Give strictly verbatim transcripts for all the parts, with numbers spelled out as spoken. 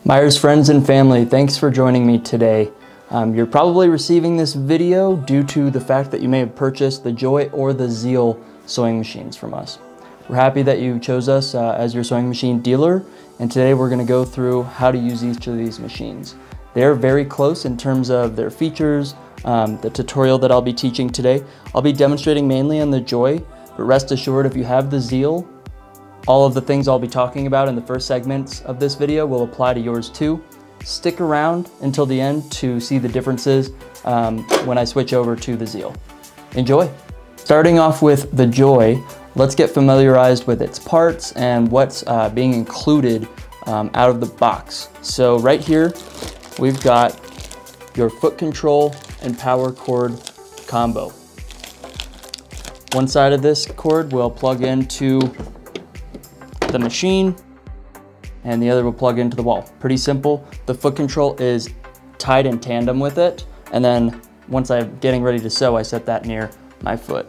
Myers friends and family, thanks for joining me today. Um, you're probably receiving this video due to the fact that you may have purchased the Joy or the Zeal sewing machines from us. We're happy that you chose us uh, as your sewing machine dealer, and today we're going to go through how to use each of these machines. They're very close in terms of their features. Um, the tutorial that I'll be teaching today, I'll be demonstrating mainly on the Joy, but rest assured if you have the Zeal, all of the things I'll be talking about in the first segments of this video will apply to yours too. Stick around until the end to see the differences um, when I switch over to the Zeal. Enjoy! Starting off with the Joy, let's get familiarized with its parts and what's uh, being included um, out of the box. So right here, we've got your foot control and power cord combo. One side of this cord will plug into the machine and the other will plug into the wall. Pretty simple. The foot control is tied in tandem with it, and then once I'm getting ready to sew, I set that near my foot.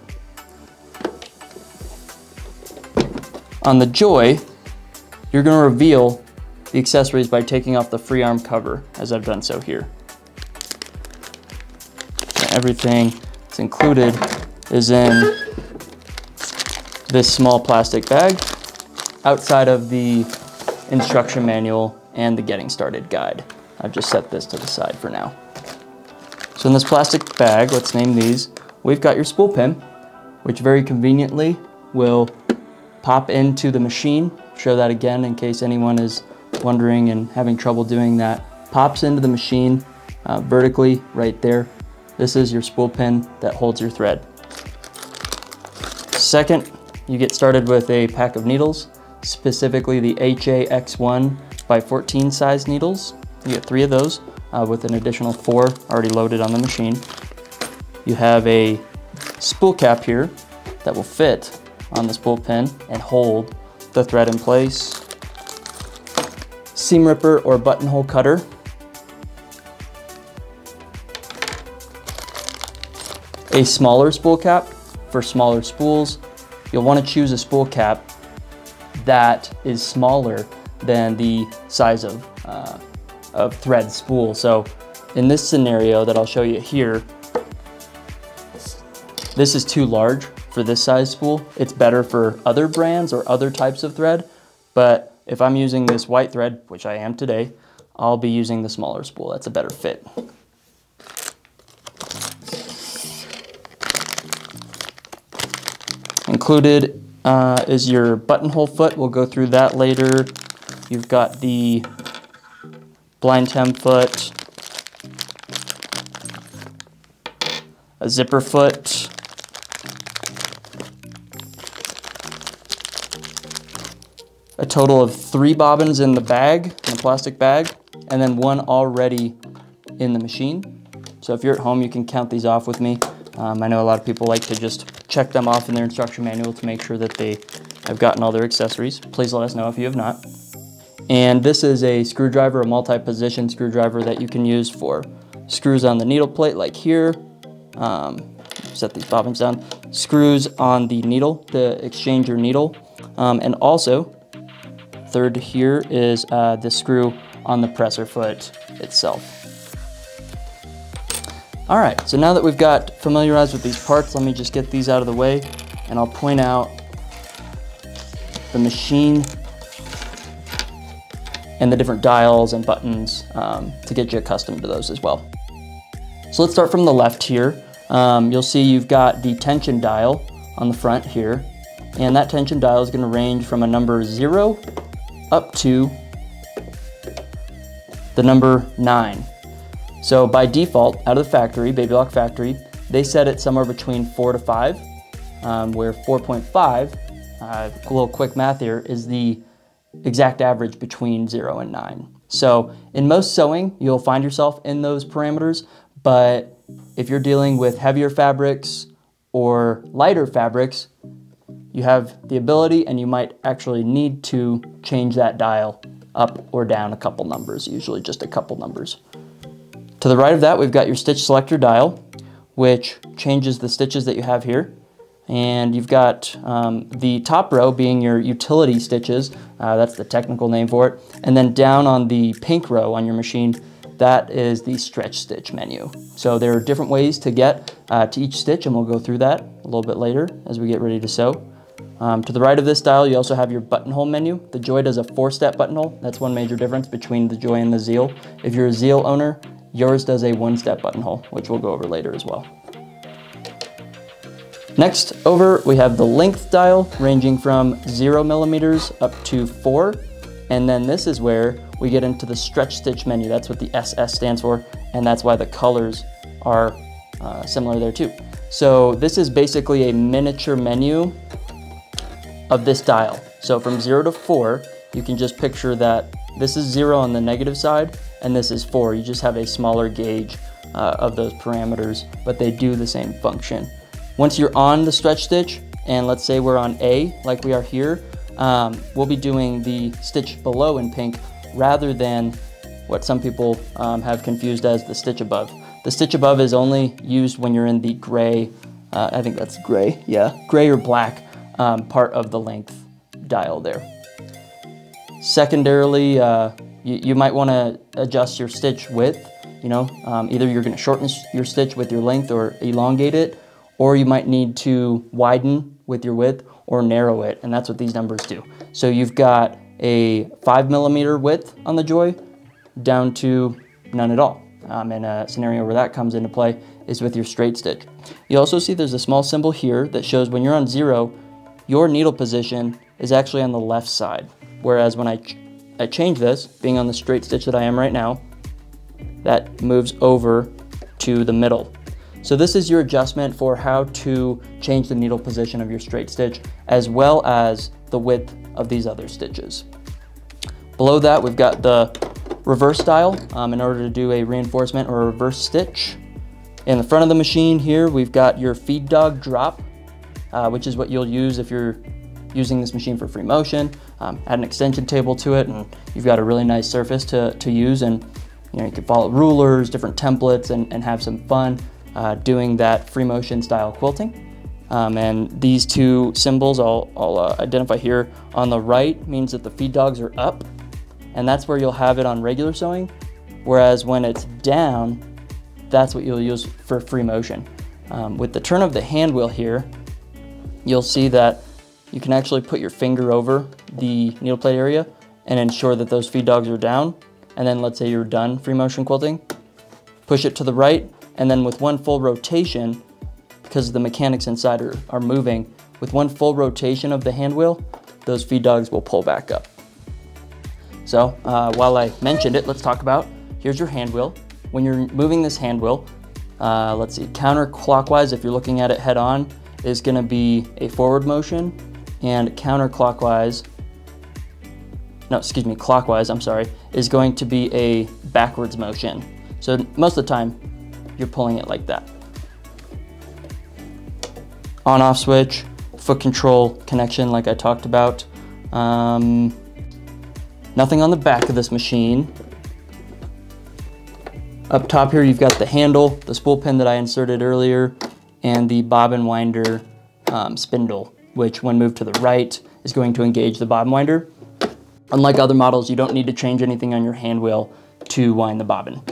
On the Joy, you're going to reveal the accessories by taking off the free arm cover, as I've done so here. And everything that's included is in this small plastic bag, outside of the instruction manual and the getting started guide. I've just set this to the side for now. So in this plastic bag, let's name these, we've got your spool pin, which very conveniently will pop into the machine. Show that again in case anyone is wondering and having trouble doing that. Pops into the machine uh, vertically right there. This is your spool pin that holds your thread. Second, you get started with a pack of needles, specifically the H A X one by fourteen size needles. You get three of those uh, with an additional four already loaded on the machine. You have a spool cap here that will fit on the spool pin and hold the thread in place. Seam ripper or buttonhole cutter. A smaller spool cap for smaller spools. You'll want to choose a spool cap that is smaller than the size of, uh, of thread spool. So in this scenario that I'll show you here, this is too large for this size spool. It's better for other brands or other types of thread, but if I'm using this white thread, which I am today, I'll be using the smaller spool. That's a better fit. Included uh, is your buttonhole foot. We'll go through that later. You've got the blind hem foot, a zipper foot, a total of three bobbins in the bag, in the plastic bag, and then one already in the machine. So if you're at home, you can count these off with me. Um, I know a lot of people like to just check them off in their instruction manual to make sure that they have gotten all their accessories. Please let us know if you have not. And this is a screwdriver, a multi-position screwdriver that you can use for screws on the needle plate like here. Um, set these bobbins down. Screws on the needle to exchange your needle. Um, and also, third here is uh, the screw on the presser foot itself. All right, so now that we've got familiarized with these parts, let me just get these out of the way and I'll point out the machine and the different dials and buttons um, to get you accustomed to those as well. So let's start from the left here. Um, you'll see you've got the tension dial on the front here, and that tension dial is gonna range from a number zero up to the number nine. So by default, out of the factory, Baby Lock factory, they set it somewhere between four to five, um, where four point five, uh, a little quick math here, is the exact average between zero and nine. So in most sewing, you'll find yourself in those parameters, but if you're dealing with heavier fabrics or lighter fabrics, you have the ability and you might actually need to change that dial up or down a couple numbers, usually just a couple numbers. To the right of that, we've got your stitch selector dial, which changes the stitches that you have here. And you've got um, the top row being your utility stitches, uh, that's the technical name for it. And then down on the pink row on your machine, that is the stretch stitch menu. So there are different ways to get uh, to each stitch, and we'll go through that a little bit later as we get ready to sew. Um, to the right of this dial, you also have your buttonhole menu. The Joy does a four-step buttonhole. That's one major difference between the Joy and the Zeal. If you're a Zeal owner, yours does a one-step buttonhole, which we'll go over later as well. Next over, we have the length dial ranging from zero millimeters up to four. And then this is where we get into the stretch stitch menu. That's what the S S stands for, and that's why the colors are uh, similar there too. So this is basically a miniature menu of this dial. So from zero to four, you can just picture that this is zero on the negative side, and this is four. You just have a smaller gauge uh, of those parameters, but they do the same function. Once you're on the stretch stitch, and let's say we're on A, like we are here, um, we'll be doing the stitch below in pink rather than what some people um, have confused as the stitch above. The stitch above is only used when you're in the gray, uh, I think that's gray, yeah, gray or black um, part of the length dial there. Secondarily, uh, you, you might want to adjust your stitch width. You know, um, either you're going to shorten your stitch with your length or elongate it, or you might need to widen with your width or narrow it, and that's what these numbers do. So you've got a five millimeter width on the Joy down to none at all. Um, and a scenario where that comes into play is with your straight stitch. You also see there's a small symbol here that shows when you're on zero, your needle position is actually on the left side. Whereas when I, ch I change this, being on the straight stitch that I am right now, that moves over to the middle. So this is your adjustment for how to change the needle position of your straight stitch, as well as the width of these other stitches. Below that, we've got the reverse dial um, in order to do a reinforcement or a reverse stitch. In the front of the machine here, we've got your feed dog drop, uh, which is what you'll use if you're using this machine for free motion. Um, add an extension table to it, and you've got a really nice surface to, to use, and you know, you can follow rulers, different templates, and, and have some fun uh, doing that free motion style quilting. Um, and these two symbols I'll, I'll uh, identify here. On the right means that the feed dogs are up, and that's where you'll have it on regular sewing, whereas when it's down, that's what you'll use for free motion. Um, with the turn of the hand wheel here, you'll see that you can actually put your finger over the needle plate area and ensure that those feed dogs are down. And then let's say you're done free motion quilting, push it to the right, and then with one full rotation, because the mechanics inside are, are moving, with one full rotation of the hand wheel, those feed dogs will pull back up. So uh, while I mentioned it, let's talk about, here's your hand wheel. When you're moving this hand wheel, uh, let's see, counterclockwise, if you're looking at it head on, is gonna be a forward motion, and counterclockwise, no, excuse me, clockwise, I'm sorry, is going to be a backwards motion. So most of the time, you're pulling it like that. On-off switch, foot control connection like I talked about. Um, nothing on the back of this machine. Up top here, you've got the handle, the spool pin that I inserted earlier, and the bobbin winder um, spindle, which when moved to the right is going to engage the bobbin winder. Unlike other models, you don't need to change anything on your hand wheel to wind the bobbin.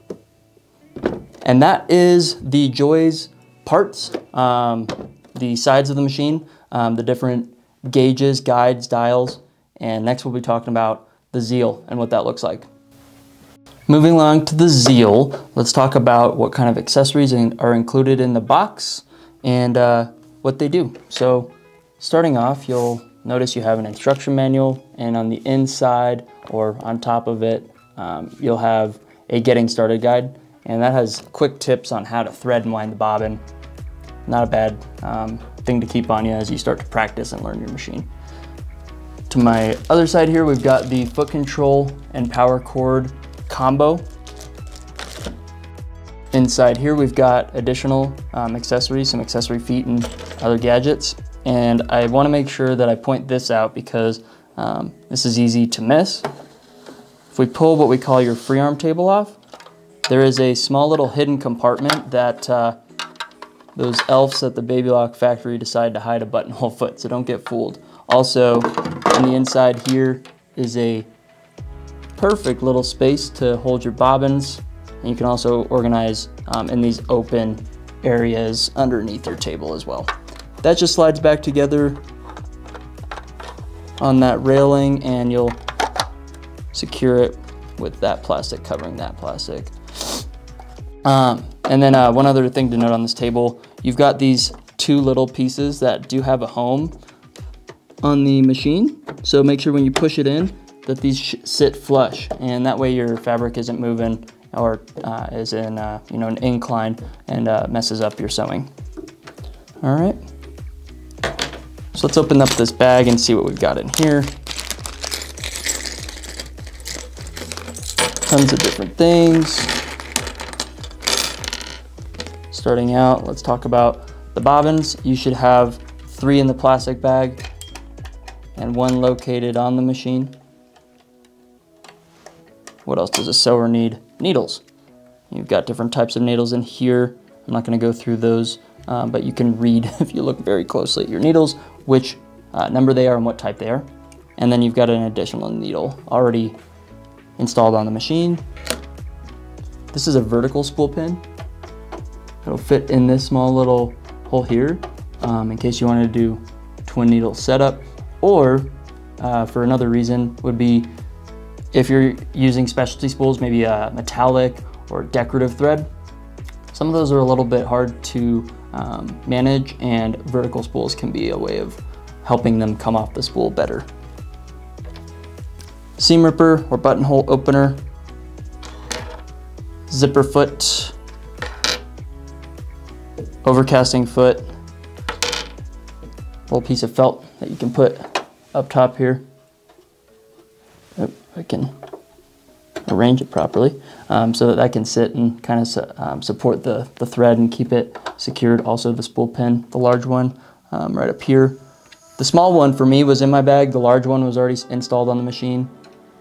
And that is the Joy's parts, um, the sides of the machine, um, the different gauges, guides, dials, and next we'll be talking about the Zeal and what that looks like. Moving along to the Zeal, let's talk about what kind of accessories are included in the box and uh, what they do. So starting off, you'll notice you have an instruction manual, and on the inside or on top of it, um, you'll have a getting started guide, and that has quick tips on how to thread and wind the bobbin. Not a bad um, thing to keep on you as you start to practice and learn your machine. To my other side here, we've got the foot control and power cord combo. Inside here, we've got additional um, accessories, some accessory feet and other gadgets. And I want to make sure that I point this out because um, this is easy to miss. If we pull what we call your free arm table off, there is a small little hidden compartment that uh, those elves at the Baby Lock factory decide to hide a buttonhole foot, so don't get fooled. Also, on the inside here is a perfect little space to hold your bobbins, and you can also organize um, in these open areas underneath your table as well. That just slides back together on that railing, and you'll secure it with that plastic covering that plastic. Um, and then uh, one other thing to note on this table, you've got these two little pieces that do have a home on the machine. So make sure when you push it in that these sh sit flush, and that way your fabric isn't moving or uh, is in uh, you know, an incline and uh, messes up your sewing. All right. So let's open up this bag and see what we've got in here. Tons of different things. Starting out, let's talk about the bobbins. You should have three in the plastic bag and one located on the machine. What else does a sewer need? Needles. You've got different types of needles in here. I'm not going to go through those, um, but you can read if you look very closely at your needles which uh, number they are and what type they are. And then you've got an additional needle already installed on the machine. This is a vertical spool pin. It'll fit in this small little hole here um, in case you wanted to do twin needle setup, or uh, for another reason would be if you're using specialty spools, maybe a metallic or decorative thread. Some of those are a little bit hard to um, manage, and vertical spools can be a way of helping them come off the spool better. Seam ripper or buttonhole opener, zipper foot, overcasting foot, little piece of felt that you can put up top here. Oh, I can arrange it properly um, so that that can sit and kind of su um, support the, the thread and keep it secured. Also the spool pin, the large one um, right up here. The small one for me was in my bag. The large one was already installed on the machine.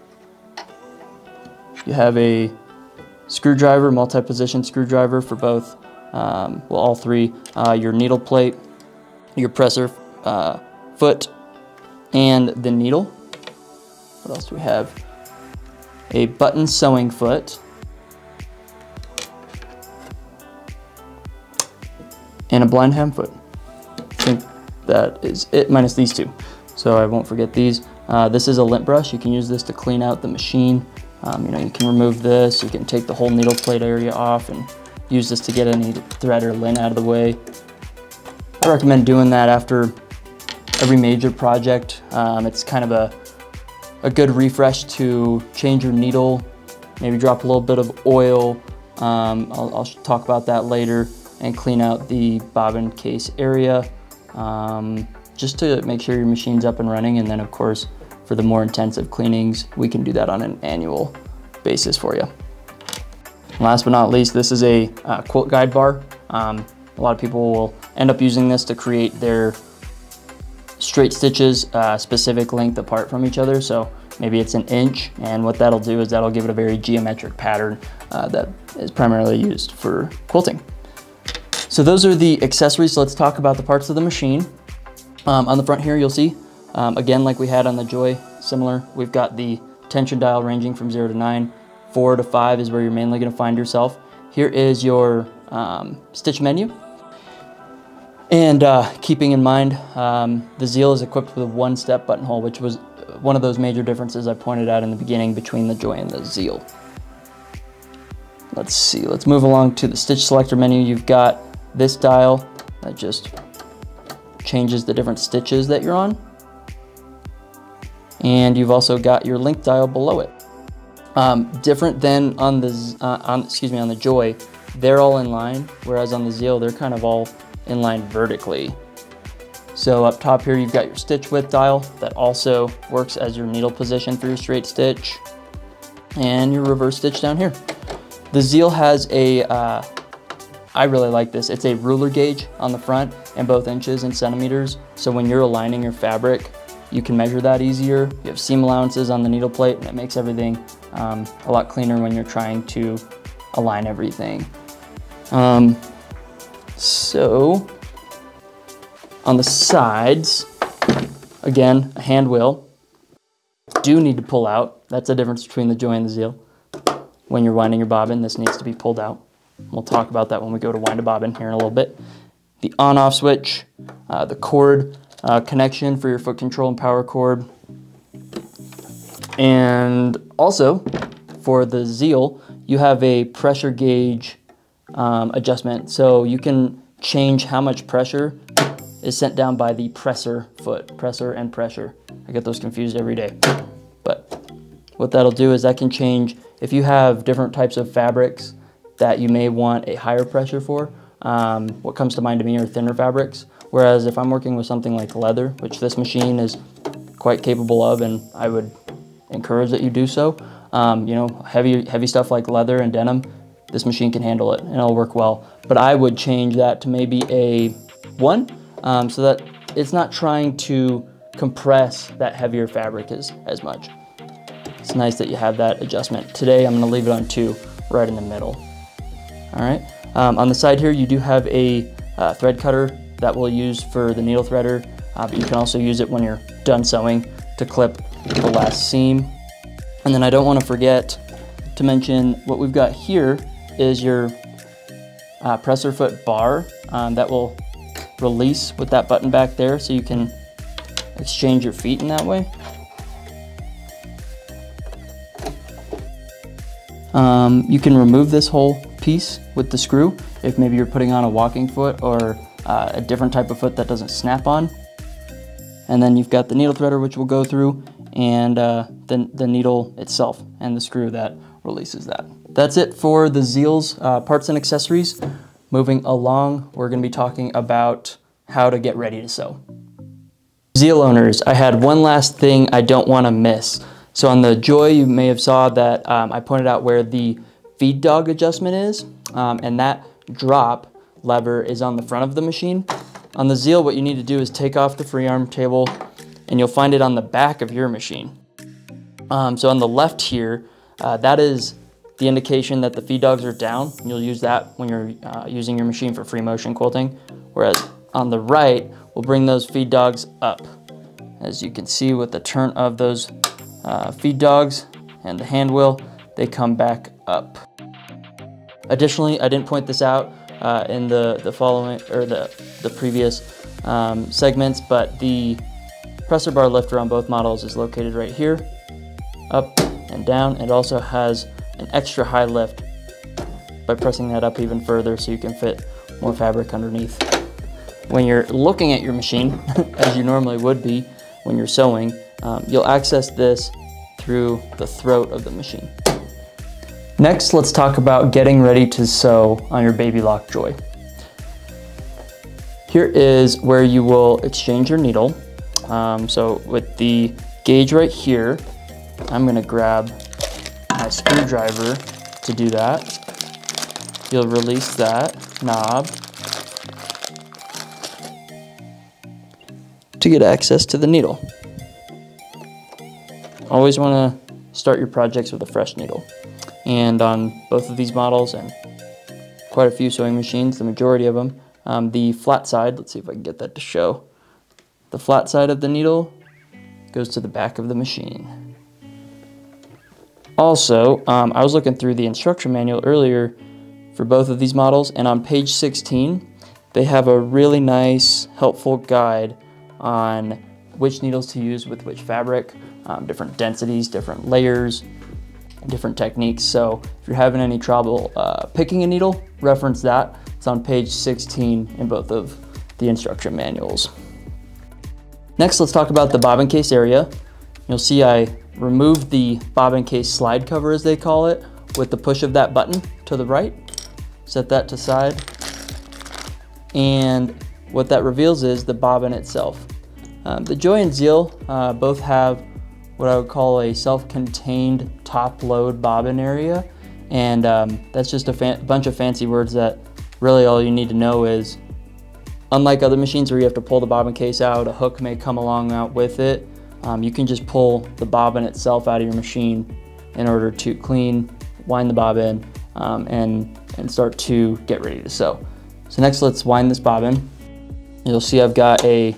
You have a screwdriver, multi-position screwdriver for both, um, well, all three, uh, your needle plate, your presser uh, foot, and the needle. What else do we have? A button sewing foot, and a blind ham foot. I think that is it, minus these two. So I won't forget these. Uh, this is a lint brush. You can use this to clean out the machine. Um, you know, you can remove this, you can take the whole needle plate area off and use this to get any thread or lint out of the way. I recommend doing that after every major project. Um, it's kind of a, a good refresh to change your needle, maybe drop a little bit of oil. Um, I'll, I'll talk about that later, and clean out the bobbin case area um, just to make sure your machine's up and running. And then of course, for the more intensive cleanings, we can do that on an annual basis for you. And last but not least, this is a uh, quilt guide bar. Um, a lot of people will end up using this to create their straight stitches uh, specific length apart from each other. So maybe it's an inch, and what that'll do is that'll give it a very geometric pattern uh, that is primarily used for quilting. So those are the accessories. So let's talk about the parts of the machine. Um, on the front here, you'll see Um, again, like we had on the Joy, similar, we've got the tension dial ranging from zero to nine. Four to five is where you're mainly going to find yourself. Here is your um, stitch menu. And uh, keeping in mind, um, the Zeal is equipped with a one-step buttonhole, which was one of those major differences I pointed out in the beginning between the Joy and the Zeal. Let's see, let's move along to the stitch selector menu. You've got this dial that just changes the different stitches that you're on. And you've also got your length dial below it. Um, different than on the uh, on excuse me on the Joy, they're all in line, whereas on the Zeal they're kind of all in line vertically. So up top here you've got your stitch width dial that also works as your needle position for your straight stitch, and your reverse stitch down here. The Zeal has a uh, I really like this. It's a ruler gauge on the front in both inches and centimeters. So when you're aligning your fabric, you can measure that easier. You have seam allowances on the needle plate, and it makes everything um, a lot cleaner when you're trying to align everything. Um, So on the sides, again, a hand wheel. Do need to pull out. That's the difference between the Joy and the Zeal. When you're winding your bobbin, this needs to be pulled out. We'll talk about that when we go to wind a bobbin here in a little bit. The on-off switch, uh, the cord uh, connection for your foot control and power cord. And also, for the Zeal, you have a pressure gauge um, adjustment. So you can change how much pressure is sent down by the presser foot, presser and pressure. I get those confused every day. But what that'll do is that can change if you have different types of fabrics that you may want a higher pressure for. Um, what comes to mind to me are thinner fabrics. Whereas if I'm working with something like leather, which this machine is quite capable of, and I would encourage that you do so, um, you know, heavy, heavy stuff like leather and denim, this machine can handle it and it'll work well. But I would change that to maybe a one, um, so that it's not trying to compress that heavier fabric as, as much. It's nice that you have that adjustment. Today I'm gonna leave it on two, right in the middle. All right, um, on the side here you do have a uh, thread cutter that we'll use for the needle threader, uh, but you can also use it when you're done sewing to clip the last seam. And then I don't wanna forget to mention what we've got here is your uh, presser foot bar um, that will release with that button back there, so you can exchange your feet in that way. Um, you can remove this whole piece with the screw if maybe you're putting on a walking foot or uh, a different type of foot that doesn't snap on. And then you've got the needle threader, which we'll go through, and uh, the, the needle itself and the screw that releases that. That's it for the Zeal's uh, parts and accessories. Moving along, we're going to be talking about how to get ready to sew. Zeal owners, I had one last thing I don't want to miss. So on the Joy, you may have saw that um, I pointed out where the feed dog adjustment is, um, and that drop lever is on the front of the machine. On the Zeal, what you need to do is take off the free arm table, and you'll find it on the back of your machine. Um, so on the left here, uh, that is the indication that the feed dogs are down. You'll use that when you're uh, using your machine for free motion quilting. Whereas on the right, we'll bring those feed dogs up. As you can see with the turn of those uh, feed dogs and the hand wheel, they come back up. Additionally, I didn't point this out uh, in the, the following, or the, the previous um, segments, but the presser bar lifter on both models is located right here, up and down. It also has an extra high lift by pressing that up even further so you can fit more fabric underneath. When you're looking at your machine, as you normally would be when you're sewing, um, you'll access this through the throat of the machine. Next, let's talk about getting ready to sew on your Baby Lock Joy. Here is where you will exchange your needle. Um, so with the gauge right here, I'm gonna grab my screwdriver to do that. You'll release that knob to get access to the needle. Always want to start your projects with a fresh needle. And on both of these models and quite a few sewing machines, the majority of them, um, the flat side, let's see if I can get that to show. The flat side of the needle goes to the back of the machine. Also, um, I was looking through the instruction manual earlier for both of these models, and on page sixteen, they have a really nice, helpful guide on which needles to use with which fabric, um, different densities, different layers, different techniques. So if you're having any trouble uh, picking a needle, reference that. It's on page sixteen in both of the instruction manuals. Next, let's talk about the bobbin case area. You'll see I removed the bobbin case slide cover, as they call it, with the push of that button to the right. Set that to side. And what that reveals is the bobbin itself. Um, the Joy and Zeal uh, both have what I would call a self-contained top load bobbin area. And um, that's just a bunch of fancy words that really all you need to know is, unlike other machines where you have to pull the bobbin case out, a hook may come along out with it, um, you can just pull the bobbin itself out of your machine in order to clean, wind the bobbin, um, and, and start to get ready to sew. So next, let's wind this bobbin. You'll see I've got a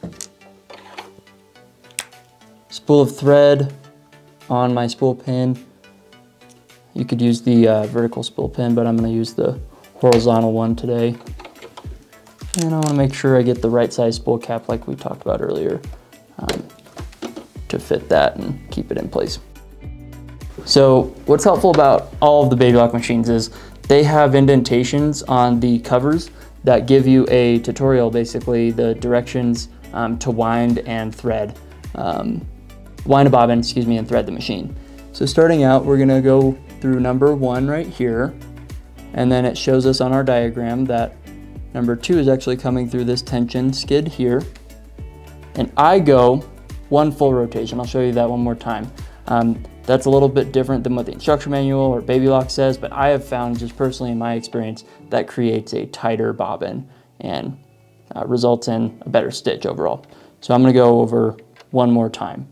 spool of thread on my spool pin. You could use the uh, vertical spool pin, but I'm going to use the horizontal one today. And I want to make sure I get the right size spool cap like we talked about earlier um, to fit that and keep it in place. So what's helpful about all of the Baby Lock machines is they have indentations on the covers that give you a tutorial, basically the directions um, to wind and thread, um, wind a bobbin, excuse me, and thread the machine. So starting out, we're gonna go through number one right here, and then it shows us on our diagram that number two is actually coming through this tension skid here. And I go one full rotation. I'll show you that one more time. Um, that's a little bit different than what the instruction manual or Baby Lock says, but I have found just personally in my experience that creates a tighter bobbin and uh, results in a better stitch overall. So I'm gonna go over one more time.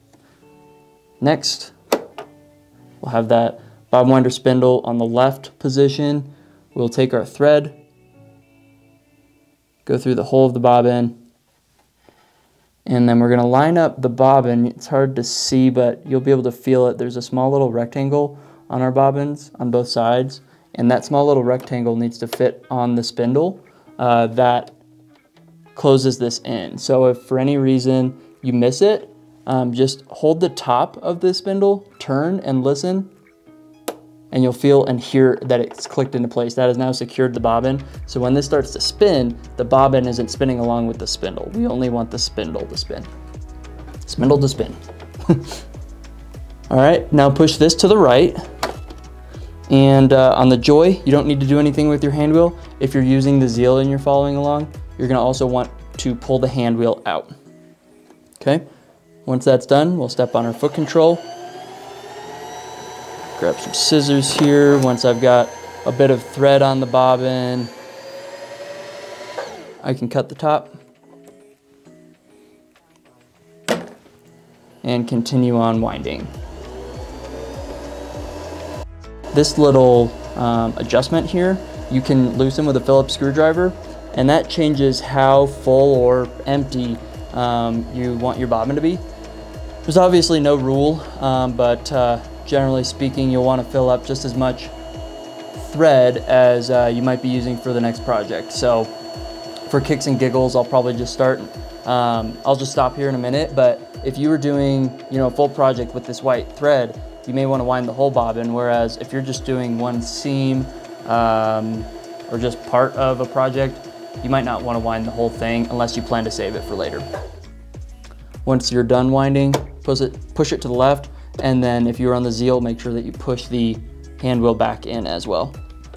Next, we'll have that bobbin winder spindle on the left position. We'll take our thread, go through the whole of the bobbin, and then we're gonna line up the bobbin. It's hard to see, but you'll be able to feel it. There's a small little rectangle on our bobbins on both sides, and that small little rectangle needs to fit on the spindle uh, that closes this in. So if for any reason you miss it, um, just hold the top of the spindle, turn and listen, and you'll feel and hear that it's clicked into place. That has now secured the bobbin. So when this starts to spin, the bobbin isn't spinning along with the spindle. We only want the spindle to spin. Spindle to spin. All right, now push this to the right. And uh, on the Joy, you don't need to do anything with your hand wheel. If you're using the Zeal and you're following along, you're gonna also want to pull the hand wheel out. Okay, once that's done, we'll step on our foot control. Grab some scissors here. Once I've got a bit of thread on the bobbin, I can cut the top and continue on winding. This little um, adjustment here, you can loosen with a Phillips screwdriver, and that changes how full or empty um, you want your bobbin to be. There's obviously no rule, um, but uh, generally speaking, you'll want to fill up just as much thread as uh, you might be using for the next project. So for kicks and giggles, I'll probably just start, um, I'll just stop here in a minute, but if you were doing, you know, a full project with this white thread, you may want to wind the whole bobbin, whereas if you're just doing one seam um, or just part of a project, you might not want to wind the whole thing unless you plan to save it for later. Once you're done winding, push it, push it to the left, and then if you're on the Zeal, make sure that you push the hand wheel back in as well.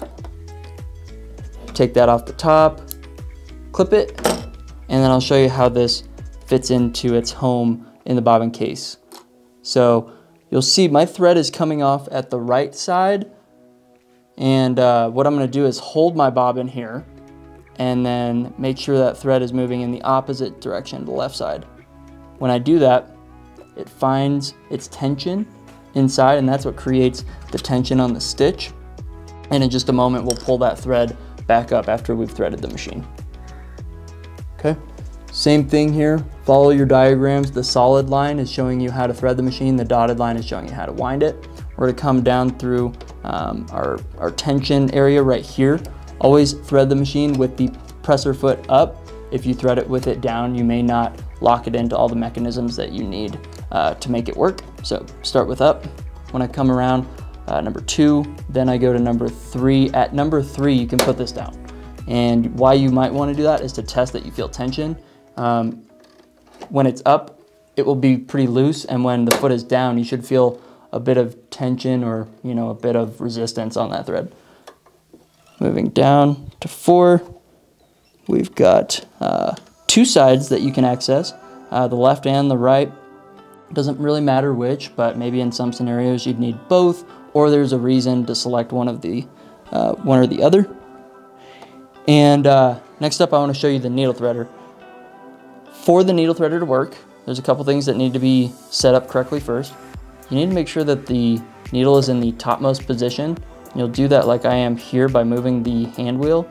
Take that off the top, clip it, and then I'll show you how this fits into its home in the bobbin case. So you'll see my thread is coming off at the right side, and uh, what I'm gonna do is hold my bobbin here and then make sure that thread is moving in the opposite direction, the left side. When I do that, it finds its tension inside, and that's what creates the tension on the stitch. And in just a moment, we'll pull that thread back up after we've threaded the machine. Okay, same thing here. Follow your diagrams. The solid line is showing you how to thread the machine. The dotted line is showing you how to wind it. We're gonna come down through um, our, our tension area right here. Always thread the machine with the presser foot up. If you thread it with it down, you may not lock it into all the mechanisms that you need uh, to make it work. So start with up. When I come around uh, number two, then I go to number three. At number three, you can put this down. And why you might want to do that is to test that you feel tension. Um, when it's up, it will be pretty loose, and when the foot is down, you should feel a bit of tension or, you know, a bit of resistance on that thread. Moving down to four, we've got uh, two sides that you can access, uh, the left and the right. Doesn't really matter which, but maybe in some scenarios you'd need both, or there's a reason to select one of the uh, one or the other. And uh, next up, I want to show you the needle threader. For the needle threader to work, there's a couple things that need to be set up correctly first. You need to make sure that the needle is in the topmost position. You'll do that like I am here by moving the hand wheel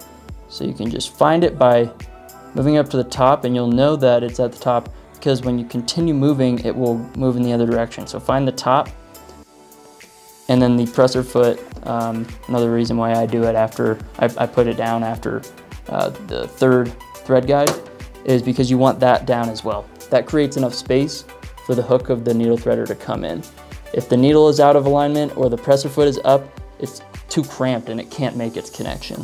So you can just find it by moving up to the top, and you'll know that it's at the top because when you continue moving, it will move in the other direction. So find the top, and then the presser foot. Um, another reason why I do it after, I, I put it down after uh, the third thread guide is because you want that down as well. That creates enough space for the hook of the needle threader to come in. If the needle is out of alignment or the presser foot is up, it's too cramped and it can't make its connection.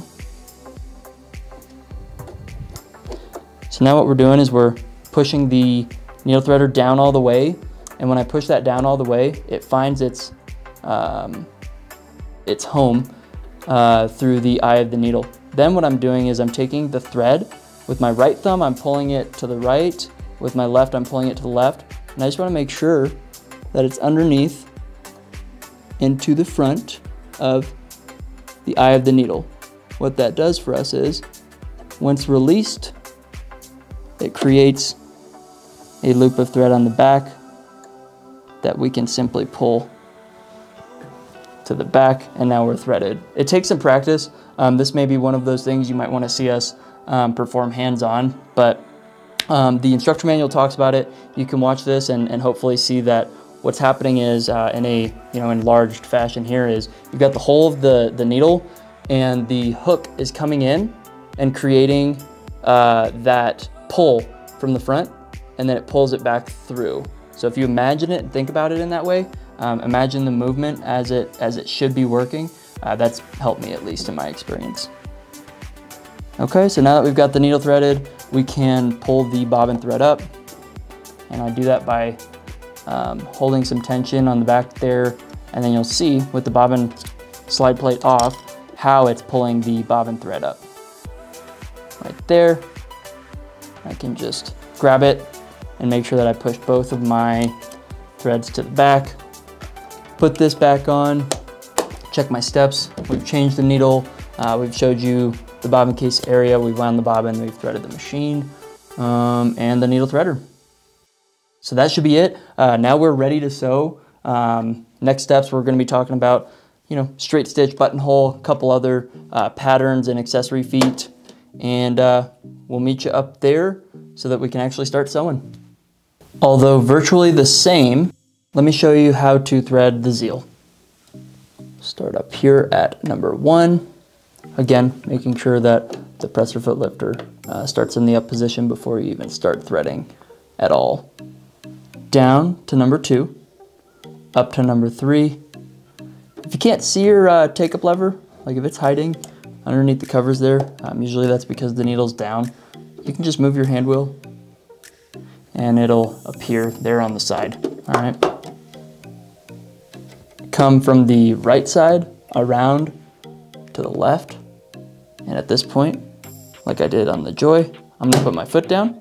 So now what we're doing is we're pushing the needle threader down all the way, and when I push that down all the way, it finds its um, its home uh, through the eye of the needle. Then what I'm doing is I'm taking the thread with my right thumb, I'm pulling it to the right, with my left I'm pulling it to the left, and I just want to make sure that it's underneath into the front of the eye of the needle. What that does for us is, once released, it creates a loop of thread on the back that we can simply pull to the back, and now we're threaded. It takes some practice. Um, this may be one of those things you might want to see us um, perform hands-on, but um, the instructor manual talks about it. You can watch this and, and hopefully see that what's happening is uh, in a you know enlarged fashion here is you've got the hole of the, the needle, and the hook is coming in and creating uh, that pull from the front, and then it pulls it back through. So if you imagine it and think about it in that way, um, imagine the movement as it as it should be working. Uh, that's helped me, at least in my experience. Okay, so now that we've got the needle threaded, we can pull the bobbin thread up, and I do that by um, holding some tension on the back there, and then you'll see with the bobbin slide plate off how it's pulling the bobbin thread up. Right there, I can just grab it and make sure that I push both of my threads to the back. Put this back on, check my steps. We've changed the needle, uh, we've showed you the bobbin case area, we've wound the bobbin, we've threaded the machine, um, and the needle threader. So that should be it. Uh, now we're ready to sew. Um, next steps, we're gonna be talking about, you know, straight stitch, buttonhole, a couple other uh, patterns and accessory feet, and uh, we'll meet you up there so that we can actually start sewing. Although virtually the same, let me show you how to thread the Zeal. Start up here at number one. Again, making sure that the presser foot lifter uh, starts in the up position before you even start threading at all. Down to number two, up to number three. If you can't see your uh, take-up lever, like if it's hiding underneath the covers there, um, usually that's because the needle's down. You can just move your hand wheel and it'll appear there on the side, all right? Come from the right side around to the left, and at this point, like I did on the Joy, I'm gonna put my foot down,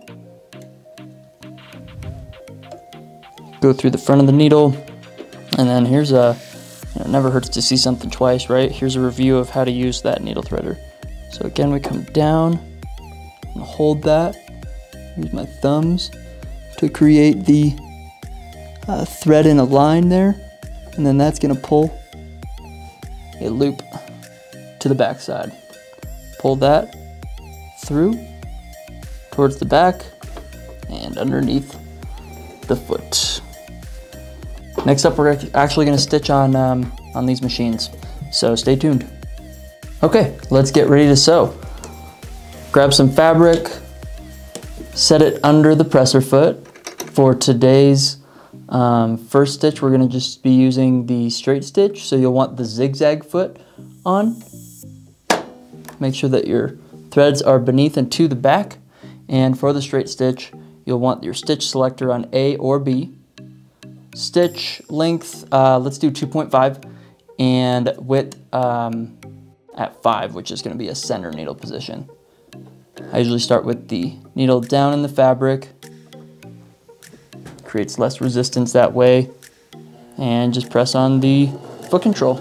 go through the front of the needle, and then here's a, you know, it never hurts to see something twice, right? Here's a review of how to use that needle threader. So again, we come down and hold that, use my thumbs to create the uh, thread in a line there, and then that's gonna pull a loop to the back side. Pull that through towards the back and underneath the foot. Next up, we're actually gonna stitch on, um, on these machines, so stay tuned. Okay, let's get ready to sew. Grab some fabric, set it under the presser foot. For today's um, first stitch, we're gonna just be using the straight stitch, so you'll want the zigzag foot on. Make sure that your threads are beneath and to the back, and for the straight stitch, you'll want your stitch selector on A or B. Stitch length, uh, let's do two point five, and width um, at five, which is gonna be a center needle position. I usually start with the needle down in the fabric, creates less resistance that way, and just press on the foot control.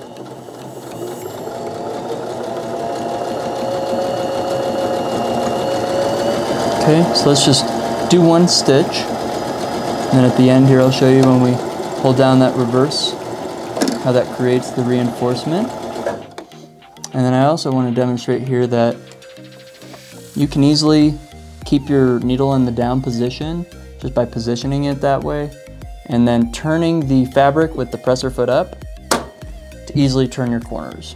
Okay, so let's just do one stitch, and then at the end here I'll show you when we hold down that reverse, how that creates the reinforcement. And then I also want to demonstrate here that you can easily keep your needle in the down position just by positioning it that way, and then turning the fabric with the presser foot up to easily turn your corners.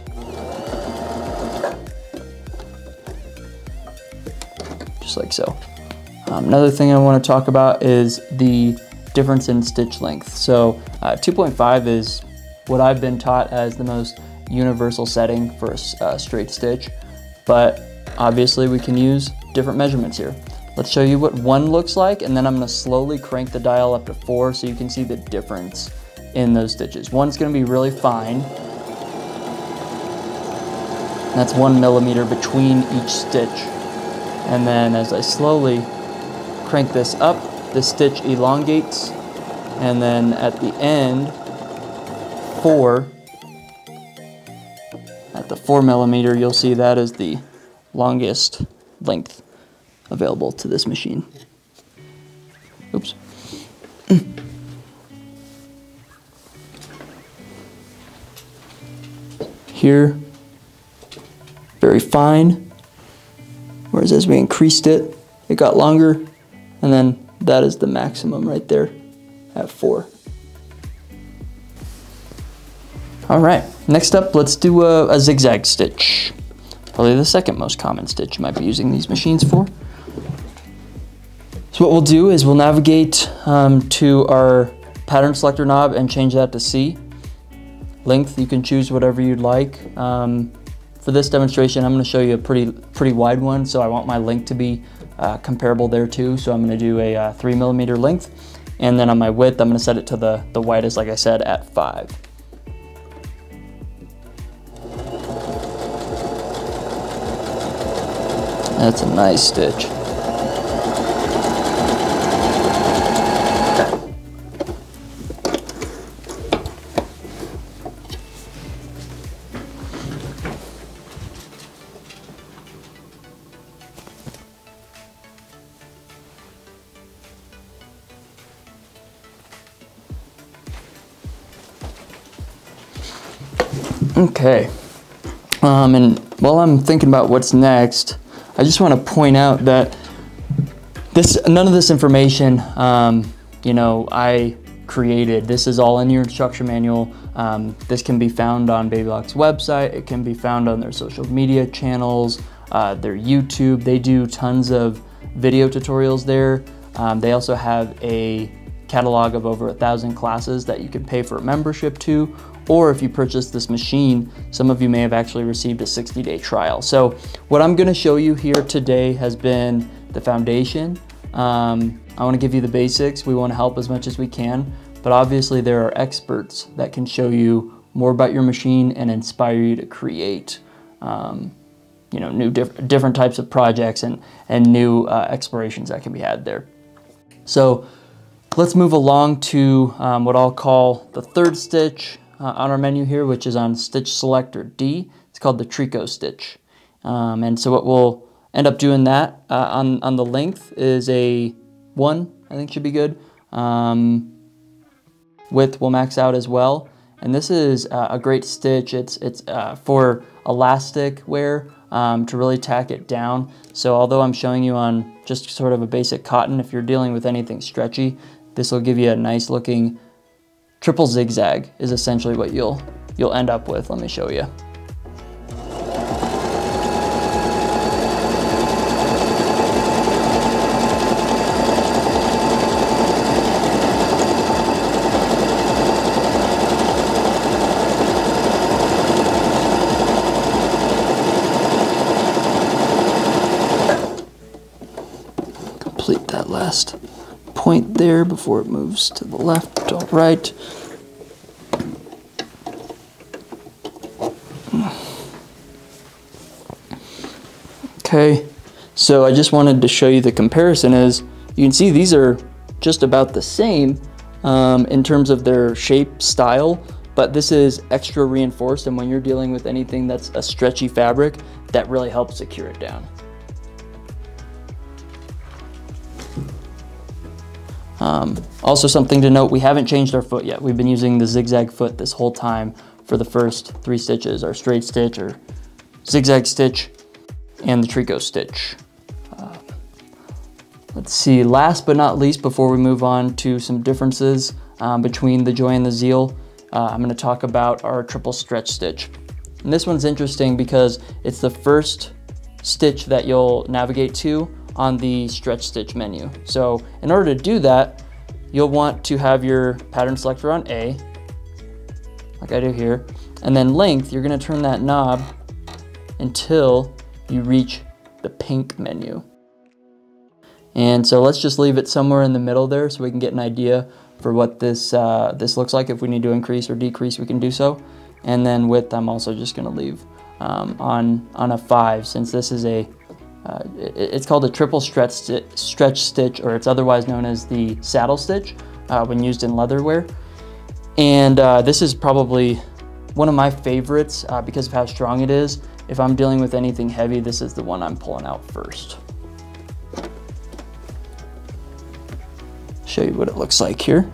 Just like so. Um, another thing I want to talk about is the difference in stitch length. So uh, two point five is what I've been taught as the most universal setting for a uh, straight stitch, but obviously we can use different measurements here. Let's show you what one looks like, and then I'm going to slowly crank the dial up to four so you can see the difference in those stitches. One's going to be really fine. That's one millimeter between each stitch. And then as I slowly crank this up, the stitch elongates, and then at the end, four, at the four millimeter, you'll see that is the longest length available to this machine. Oops. Here, very fine, whereas as we increased it, it got longer, and then that is the maximum right there at four. All right, next up, let's do a, a zigzag stitch. Probably the second most common stitch you might be using these machines for. So what we'll do is we'll navigate um, to our pattern selector knob and change that to C. Length, you can choose whatever you'd like. Um, for this demonstration, I'm going to show you a pretty pretty wide one, so I want my length to be uh, comparable there too. So I'm going to do a uh, three millimeter length, and then on my width, I'm going to set it to the, the widest, like I said, at five. That's a nice stitch. Okay, um, and while I'm thinking about what's next, I just want to point out that this, none of this information, um, you know, I created. This is all in your instruction manual. Um, this can be found on Babylock's website. It can be found on their social media channels, uh, their YouTube. They do tons of video tutorials there. Um, they also have a catalog of over a thousand classes that you can pay for a membership to, or if you purchase this machine, some of you may have actually received a sixty day trial. So what I'm gonna show you here today has been the foundation. Um, I wanna give you the basics. We wanna help as much as we can, but obviously there are experts that can show you more about your machine and inspire you to create um, you know, new diff different types of projects and, and new uh, explorations that can be had there. So let's move along to um, what I'll call the third stitch Uh, on our menu here, which is on stitch selector D. It's called the tricot stitch. Um, and so what we'll end up doing that uh, on, on the length is a one, I think should be good. Um, width will max out as well. And this is uh, a great stitch. It's, it's uh, for elastic wear um, to really tack it down. So although I'm showing you on just sort of a basic cotton, if you're dealing with anything stretchy, this will give you a nice looking triple zigzag is essentially what you'll you'll end up with. Let me show you. Complete that last point there before it moves to the left or right. Okay, so I just wanted to show you the comparison. Is you can see these are just about the same um, in terms of their shape, style, but this is extra reinforced, and when you're dealing with anything that's a stretchy fabric, that really helps secure it down. Um, also something to note, we haven't changed our foot yet. We've been using the zigzag foot this whole time for the first three stitches, our straight stitch or zigzag stitch and the tricot stitch. Let's see, last but not least, before we move on to some differences um, between the Joy and the Zeal, uh, I'm gonna talk about our triple stretch stitch. And this one's interesting because it's the first stitch that you'll navigate to on the stretch stitch menu. So in order to do that, you'll want to have your pattern selector on A, like I do here, and then length, you're gonna turn that knob until you reach the pink menu. And so let's just leave it somewhere in the middle there so we can get an idea for what this uh, this looks like. If we need to increase or decrease, we can do so. And then width, I'm also just gonna leave um, on, on a five, since this is a, uh, it, it's called a triple stretch, sti stretch stitch, or it's otherwise known as the saddle stitch uh, when used in leatherware. And uh, this is probably one of my favorites uh, because of how strong it is. If I'm dealing with anything heavy, this is the one I'm pulling out first. Show you what it looks like here.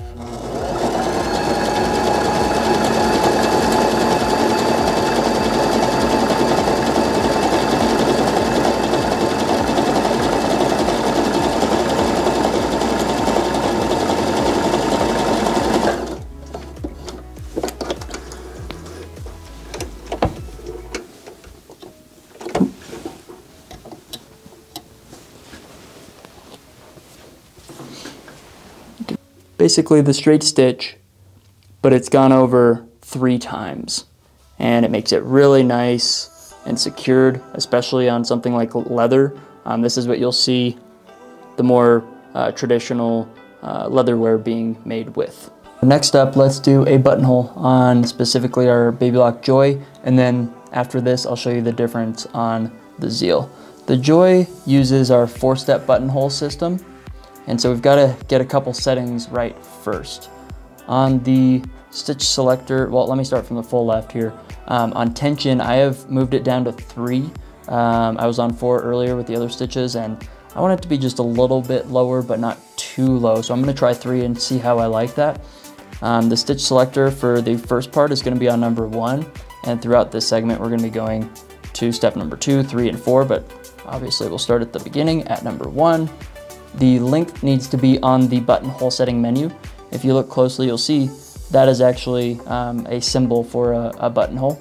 Basically the straight stitch, but it's gone over three times, and it makes it really nice and secured, especially on something like leather. Um, this is what you'll see the more uh, traditional uh, leatherware being made with. Next up, let's do a buttonhole on specifically our Baby Lock Joy, and then after this I'll show you the difference on the Zeal. The Joy uses our four-step buttonhole system, and so we've got to get a couple settings right first. On the stitch selector, well, let me start from the full left here. Um, on tension, I have moved it down to three. Um, I was on four earlier with the other stitches, and I want it to be just a little bit lower, but not too low. So I'm gonna try three and see how I like that. Um, the stitch selector for the first part is gonna be on number one, and throughout this segment, we're gonna be going to step number two, three, and four, but obviously we'll start at the beginning at number one. The length needs to be on the buttonhole setting menu. If you look closely, you'll see that is actually um, a symbol for a, a buttonhole.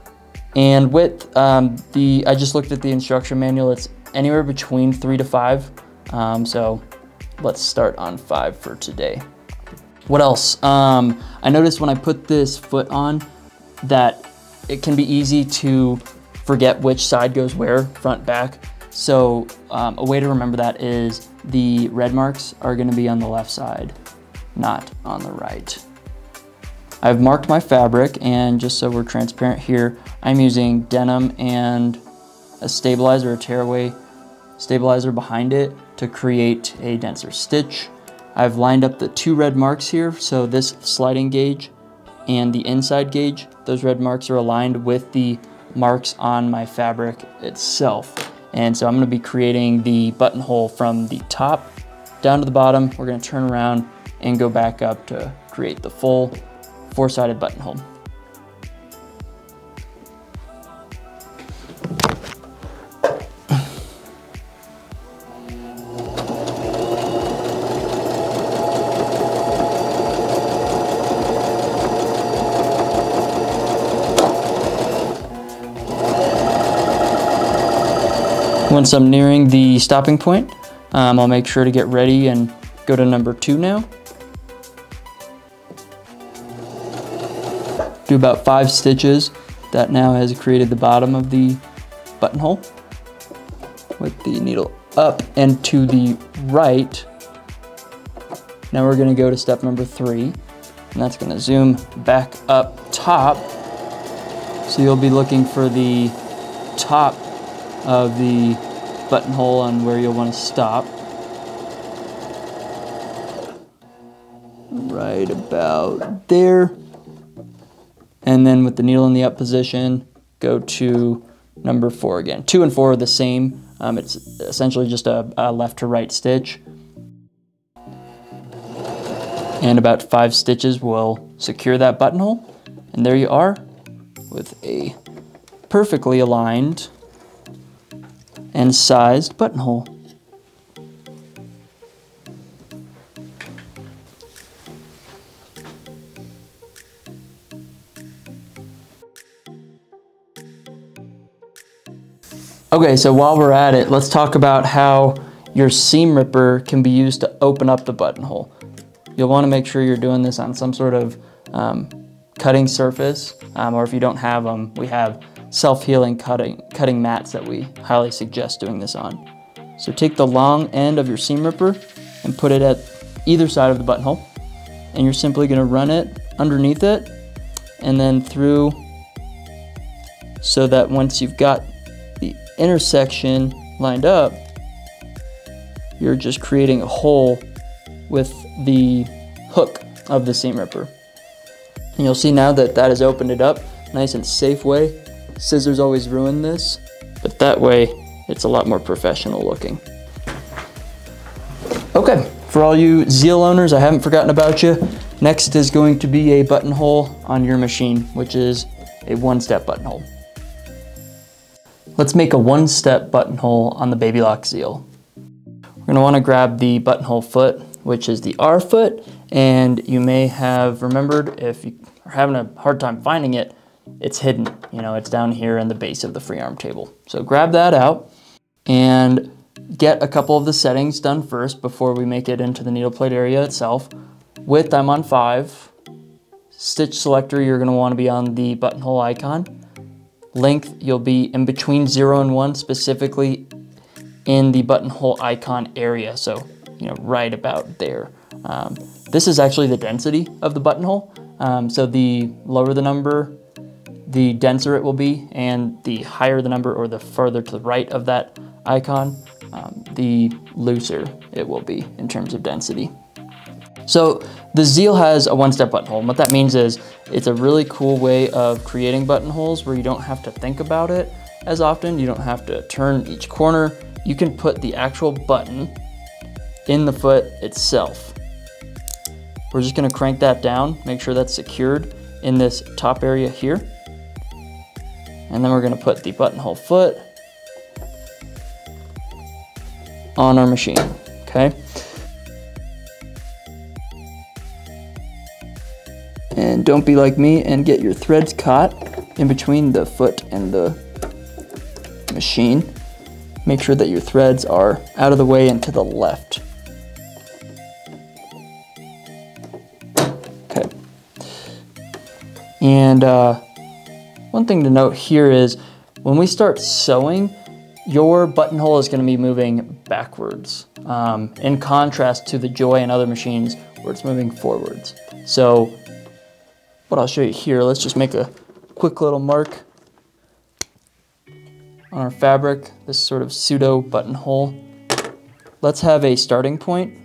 And width, um, the I just looked at the instruction manual. It's anywhere between three to five. Um, so let's start on five for today. What else? Um, I noticed when I put this foot on that it can be easy to forget which side goes where, front, back. So um, a way to remember that is the red marks are gonna be on the left side, not on the right. I've marked my fabric, and just so we're transparent here, I'm using denim and a stabilizer, a tearaway stabilizer behind it to create a denser stitch. I've lined up the two red marks here, so this sliding gauge and the inside gauge, those red marks are aligned with the marks on my fabric itself. And so I'm gonna be creating the buttonhole from the top down to the bottom. We're gonna turn around and go back up to create the full four-sided buttonhole. Once I'm nearing the stopping point, um, I'll make sure to get ready and go to number two now. Do about five stitches. That now has created the bottom of the buttonhole with the needle up and to the right. Now we're gonna go to step number three, and that's gonna zoom back up top. So you'll be looking for the top of the buttonhole on where you'll want to stop. Right about there. And then with the needle in the up position, go to number four again. Two and four are the same. Um, it's essentially just a, a left to right stitch. And about five stitches will secure that buttonhole. And there you are with a perfectly aligned and sized buttonhole. Okay, so while we're at it, let's talk about how your seam ripper can be used to open up the buttonhole. You'll want to make sure you're doing this on some sort of um, cutting surface, um, or if you don't have them, we have self-healing cutting, cutting mats that we highly suggest doing this on. So take the long end of your seam ripper and put it at either side of the buttonhole, and you're simply going to run it underneath it and then through, so that once you've got the intersection lined up, you're just creating a hole with the hook of the seam ripper. And you'll see now that that has opened it up nice and safe way. Scissors always ruin this, but that way it's a lot more professional looking. Okay, for all you Zeal owners, I haven't forgotten about you. Next is going to be a buttonhole on your machine, which is a one-step buttonhole. Let's make a one-step buttonhole on the Baby Lock Zeal. We're going to want to grab the buttonhole foot, which is the R foot, and you may have remembered, if you are having a hard time finding it, it's hidden. You know, it's down here in the base of the free arm table. So grab that out and get a couple of the settings done first before we make it into the needle plate area itself. Width, I'm on five. Stitch selector, you're going to want to be on the buttonhole icon. Length, you'll be in between zero and one, specifically in the buttonhole icon area, so you know, right about there. Um, this is actually the density of the buttonhole, um, so the lower the number, the denser it will be, and the higher the number or the further to the right of that icon, um, the looser it will be in terms of density. So the Zeal has a one-step buttonhole, and what that means is it's a really cool way of creating buttonholes where you don't have to think about it as often. You don't have to turn each corner. You can put the actual button in the foot itself. We're just going to crank that down, make sure that's secured in this top area here. And then we're going to put the buttonhole foot on our machine, okay? And don't be like me and get your threads caught in between the foot and the machine. Make sure that your threads are out of the way and to the left. Okay. And uh, one thing to note here is when we start sewing, your buttonhole is going to be moving backwards, um, in contrast to the Joy and other machines where it's moving forwards. So what I'll show you here, let's just make a quick little mark on our fabric, this sort of pseudo buttonhole. Let's have a starting point.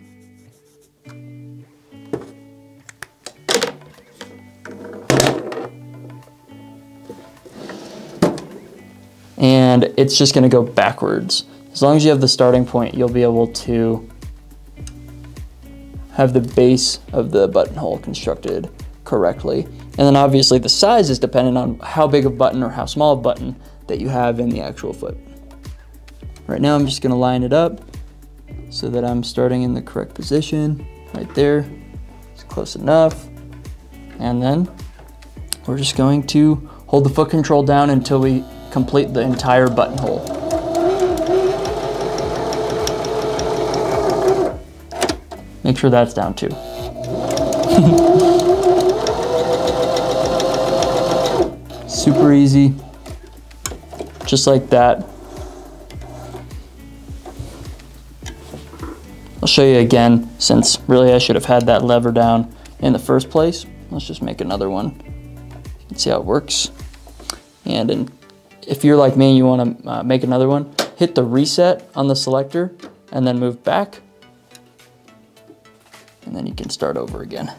And it's just going to go backwards. As long as you have the starting point, you'll be able to have the base of the buttonhole constructed correctly. And then obviously the size is dependent on how big a button or how small a button that you have in the actual foot. Right now I'm just going to line it up so that I'm starting in the correct position right there. It's close enough. And then we're just going to hold the foot control down until we complete the entire buttonhole. Make sure that's down too. Super easy, just like that. I'll show you again, since really I should have had that lever down in the first place. Let's just make another one. You can see how it works. And in, if you're like me, you want to uh, make another one, hit the reset on the selector and then move back. And then you can start over again.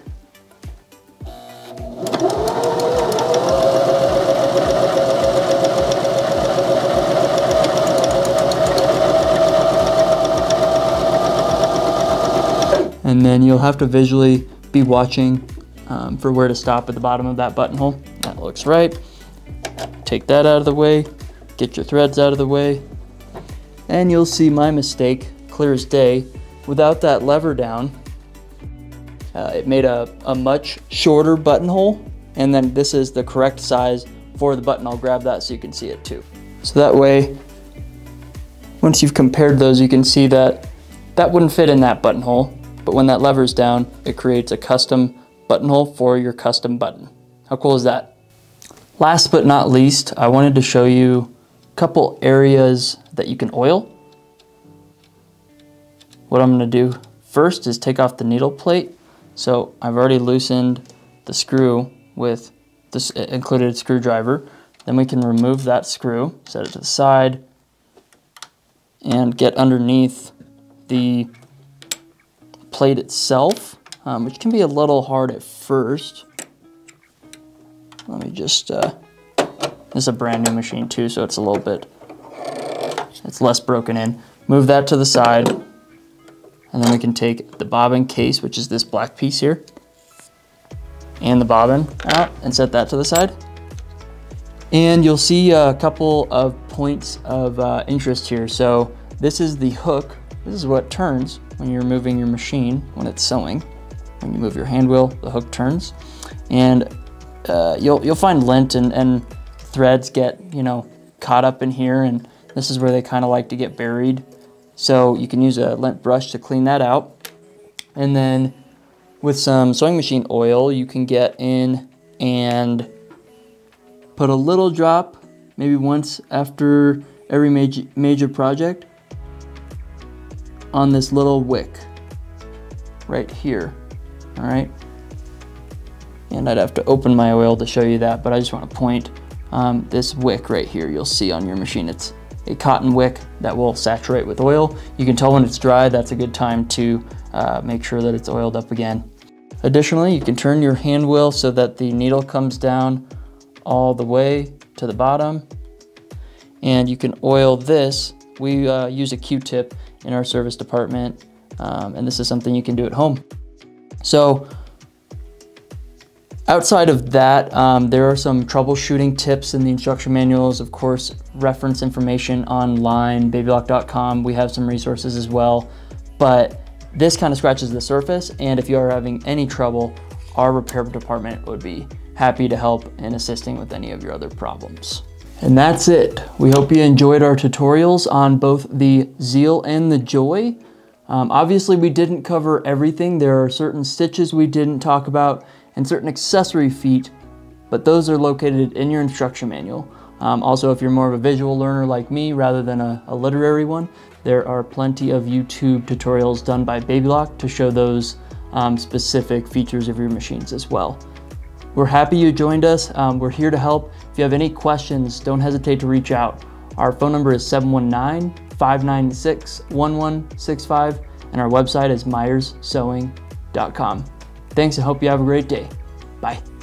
And then you'll have to visually be watching um, for where to stop at the bottom of that buttonhole. That looks right. Take that out of the way, get your threads out of the way, and you'll see my mistake clear as day. Without that lever down, uh, it made a, a much shorter buttonhole, and then this is the correct size for the button. I'll grab that so you can see it too. So that way Once you've compared those, you can see that that wouldn't fit in that buttonhole, but when that lever's down, it creates a custom buttonhole for your custom button. How cool is that? Last but not least, I wanted to show you a couple areas that you can oil. What I'm going to do first is take off the needle plate. So I've already loosened the screw with this included screwdriver. Then we can remove that screw, set it to the side, and get underneath the plate itself, um, which can be a little hard at first. Let me just, uh, this is a brand new machine too, so it's a little bit, it's less broken in. Move that to the side, and then we can take the bobbin case, which is this black piece here, and the bobbin out and set that to the side. And you'll see a couple of points of uh, interest here. So this is the hook. This is what turns when you're moving your machine, when it's sewing. When you move your hand wheel, the hook turns. And uh, you'll, you'll find lint and, and threads get, you know, caught up in here, and this is where they kind of like to get buried. So you can use a lint brush to clean that out. And then with some sewing machine oil, you can get in and put a little drop, maybe once after every major, major project, on this little wick right here, all right? And I'd have to open my oil to show you that, but I just want to point um, this wick right here. You'll see on your machine, it's a cotton wick that will saturate with oil. You can tell when it's dry. That's a good time to uh, make sure that it's oiled up again. Additionally, you can turn your hand wheel so that the needle comes down all the way to the bottom, and you can oil this. We uh, use a Q-tip in our service department, um, and this is something you can do at home. So outside of that, um, there are some troubleshooting tips in the instruction manuals. Of course, reference information online, baby lock dot com. We have some resources as well, but this kind of scratches the surface, and if you are having any trouble, our repair department would be happy to help in assisting with any of your other problems. And that's it. We hope you enjoyed our tutorials on both the Zeal and the Joy. Um, obviously, we didn't cover everything. There are certain stitches we didn't talk about and certain accessory feet, but those are located in your instruction manual. Um, also, if you're more of a visual learner like me rather than a, a literary one, there are plenty of YouTube tutorials done by Baby Lock to show those um, specific features of your machines as well. We're happy you joined us. Um, we're here to help. If you have any questions, don't hesitate to reach out. Our phone number is seven one nine, five nine six, one one six five, and our website is myers sewing dot com. Thanks, and hope you have a great day. Bye.